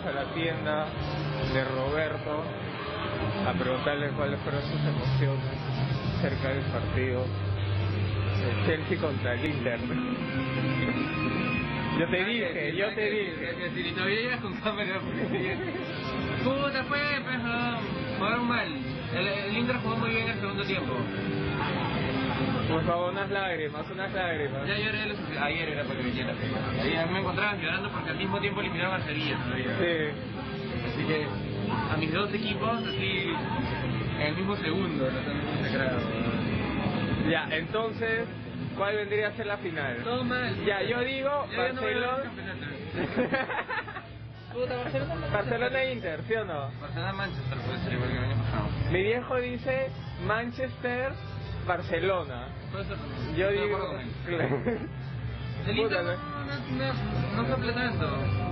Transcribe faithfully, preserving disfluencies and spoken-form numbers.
a la tienda de Roberto a preguntarle cuáles fueron sus emociones cerca del partido de Chelsea contra el Inter. Yo te dije, yo te dije. Si todavía llegas con cámara, puta, fue, pues, no, jugaron mal. El, el Inter jugó muy bien el segundo tiempo. Por favor, unas lágrimas, unas lágrimas. Ya lloré los... ayer era para que viniera. Ayer me encontraba llorando porque al mismo tiempo eliminaron a Sevilla todavía. Sí. Así que a mis dos equipos, así, en el mismo segundo, no están masacrados. Ya, entonces, ¿cuál vendría a ser la final? Todo mal. Ya, yo digo Ya Barcelona. No Puta, Barcelona. Barcelona e Inter, ¿sí o no? Barcelona Manchester puede ser igual que el año pasado. Mi viejo dice Manchester Barcelona. Puede ser. Yo No digo. me acuerdo con él. El Inter no, no, no, no sople tanto.